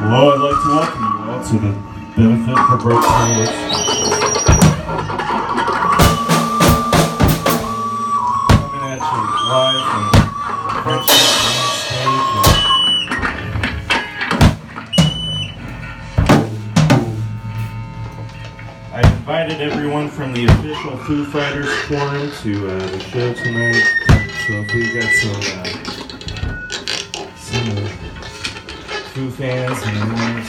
Hello, I'd like to welcome you all to the Benefit for Broke Sailors. Coming at you live from French stage. I invited everyone from the official Foo Fighters Forum to the show tonight. So if we've got some Foo fans and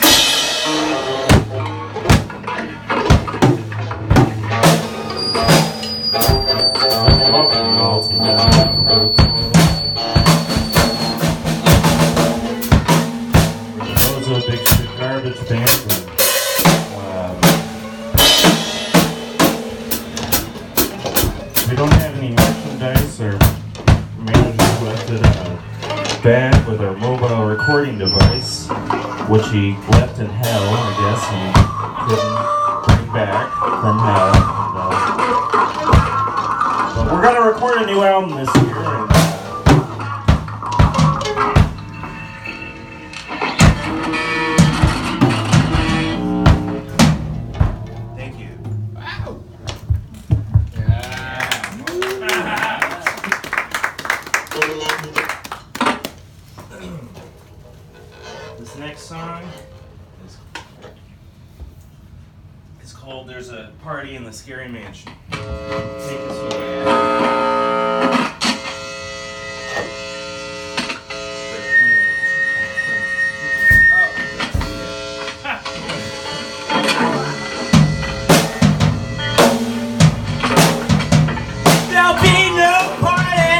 Bozo, big shit garbage band. We don't have any merchandise. Our manager left it bag with our mobile recording device, which he left in hell, I guess, and couldn't bring back from hell. But we're going to record a new album this year. Thank you. Wow. This next song is called There's a Party in the Scary Mansion. Take us away. There'll be no party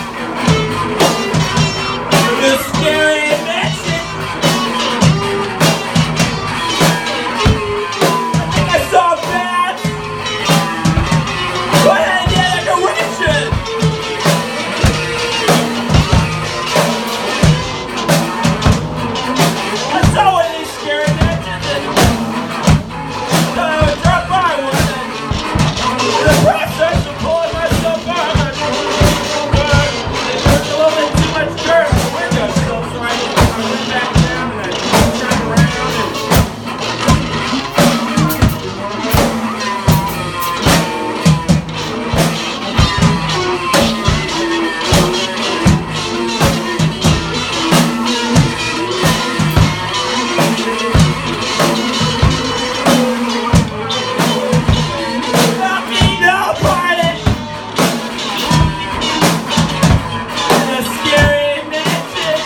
in the scary mansion. I saw bats, but I did a direction. I saw one of these scary mansions and thought I would drop by one. In the process of pulling myself out, there's a little bit too much dirt on the windowsill, so I went back down and I turned around and there'll be no party in a scary mansion.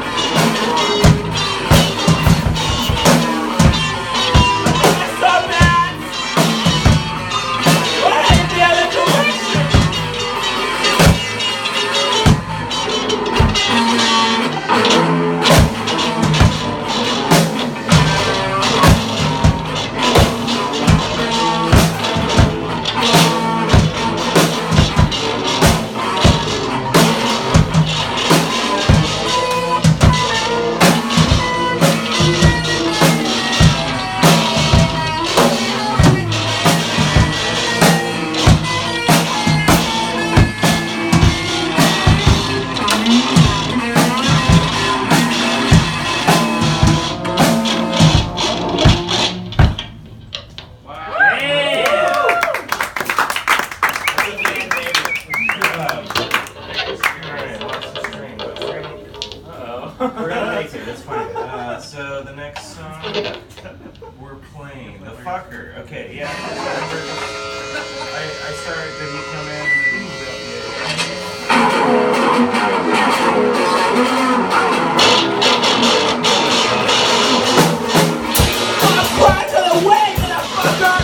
I saw bats, but in the other direction. We're gonna make it, it's fine. So the next song we're playing, The Fucker. Okay, yeah. I started, did he come in? I'm crying to the wind, the fucker!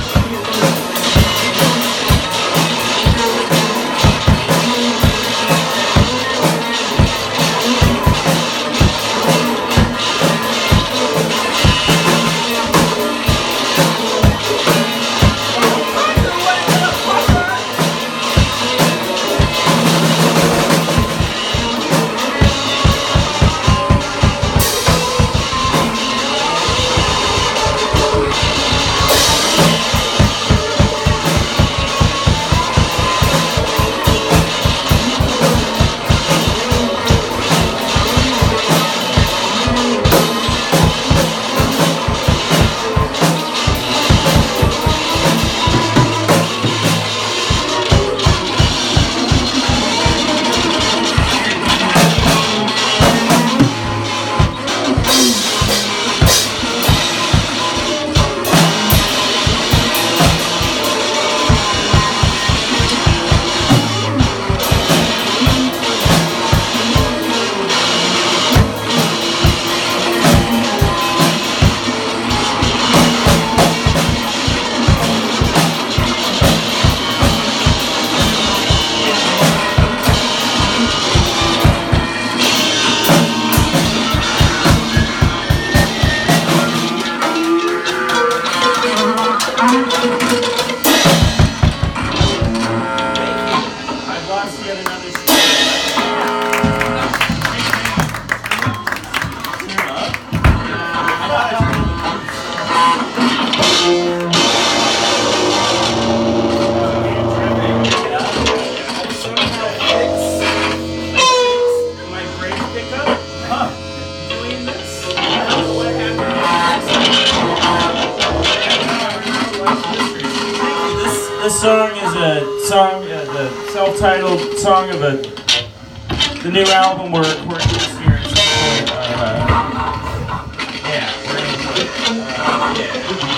This song is a song, the self-titled song of the new album we're recording this year. It's called, yeah, we're gonna play it. Yeah.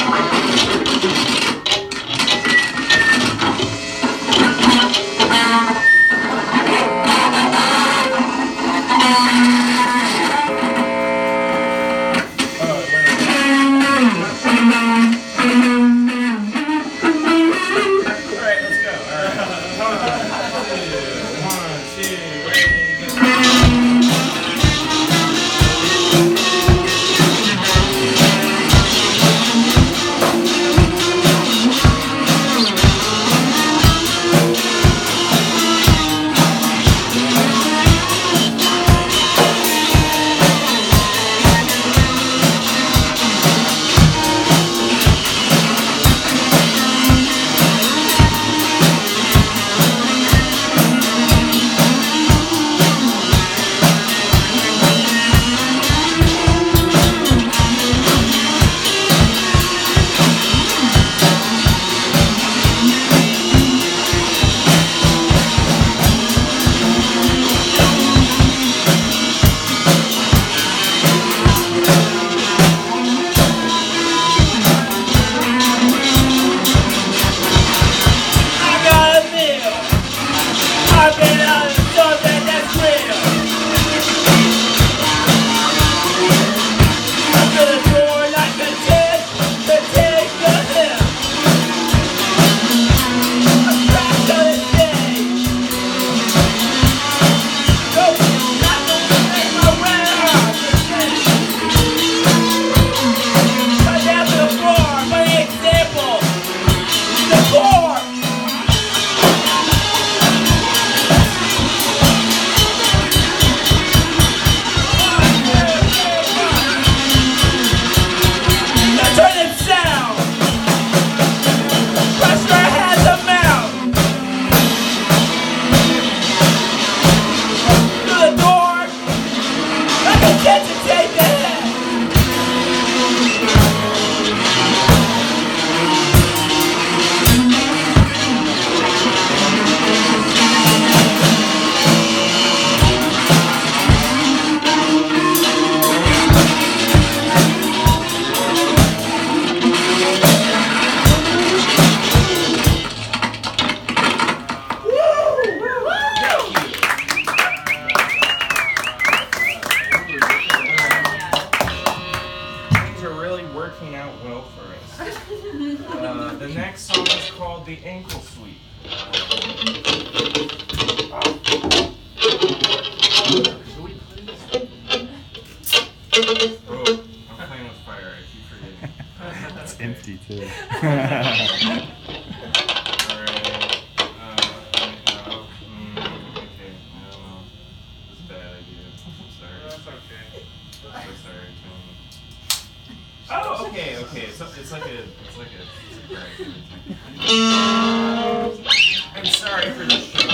The next song is called The Ankle Sweep. Oh, I'm playing with fire. I keep forgetting. It's empty too. Okay, so it's like a I'm sorry for the show.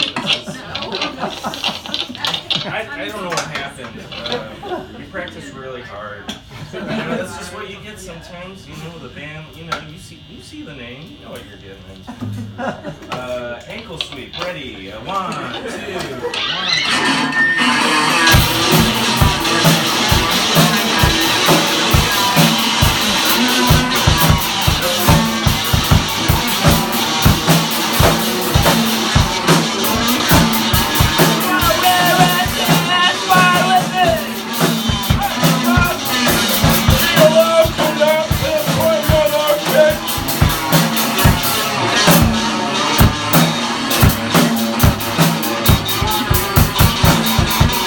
I don't know what happened. We practiced really hard. That's just what you get sometimes. You know the band. You see the name. You know what you're getting into. Ankle sweep. Ready? 1, 2, 1, 2.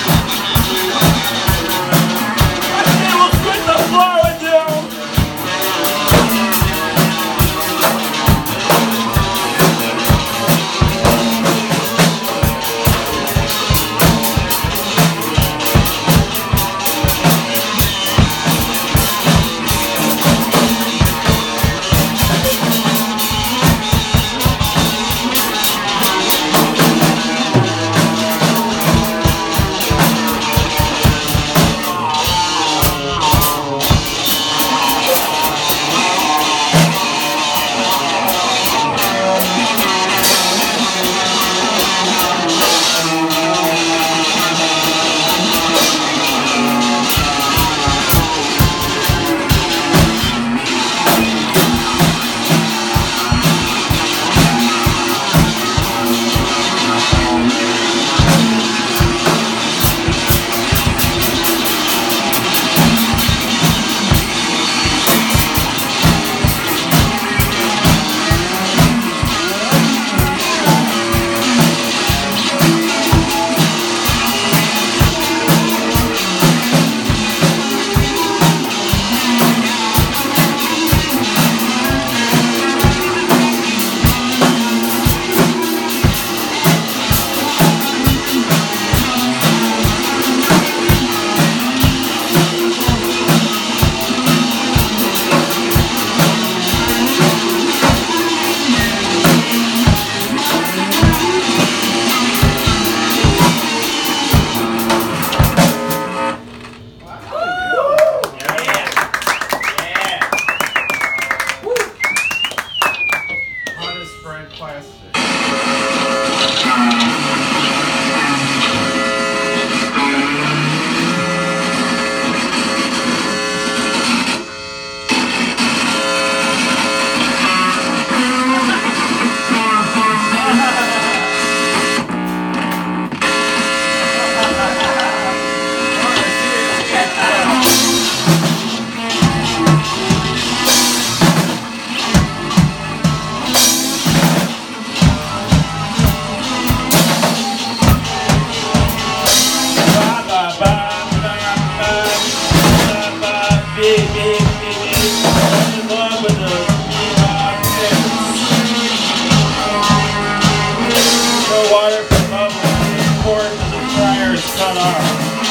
Water from bubbles poured to the fryer is cut off.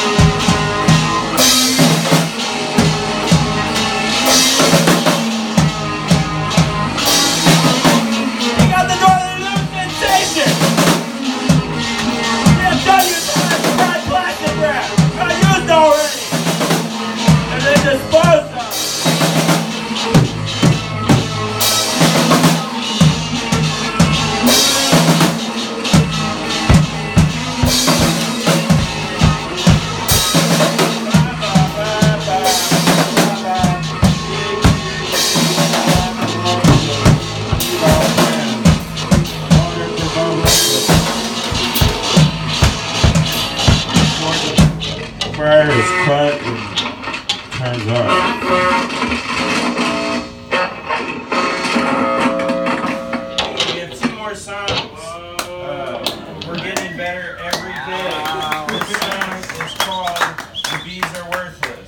We got the Northern Lutheran station. We have done used fried plastic wrap. Got used already. And then disposed of. Fryer is cut and turns off. We have 2 more songs. We're getting better every day. This song is called "The Bees Are Worthless."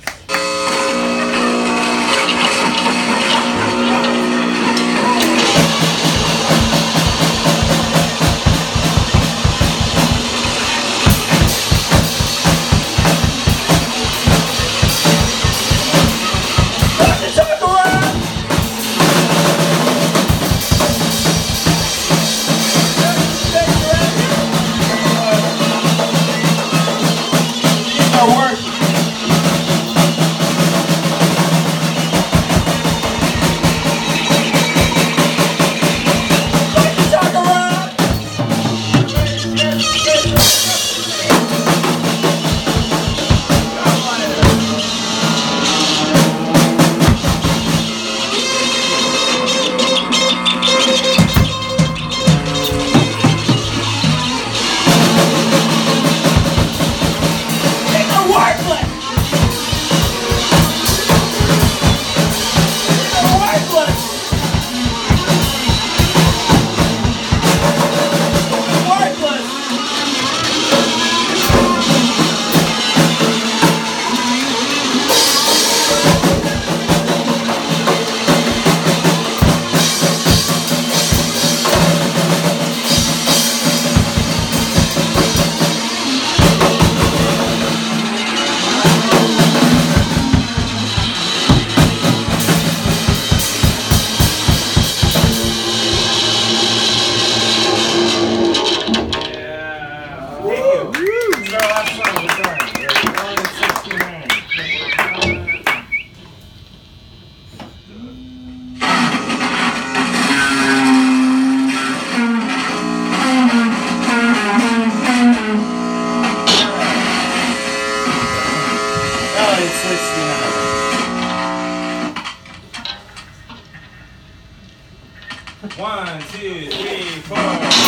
One, two, three, four.